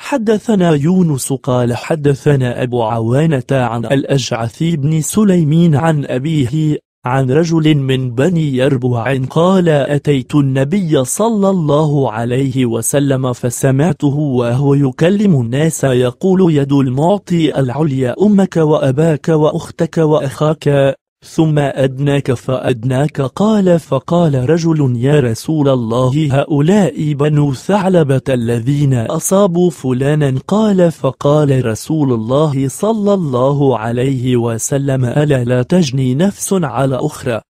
حدثنا يونس قال حدثنا أبو عوانة عن الأشعث بن سليمين عن أبيه عن رجل من بني يربوع قال أتيت النبي صلى الله عليه وسلم فسمعته وهو يكلم الناس يقول يد المعطي العليا أمك وأباك وأختك وأخاك ثم أدناك فأدناك فقال رجل يا رسول الله هؤلاء بنو ثعلبة الذين أصابوا فلانا فقال رسول الله صلى الله عليه وسلم ألا لا تجني نفس على أخرى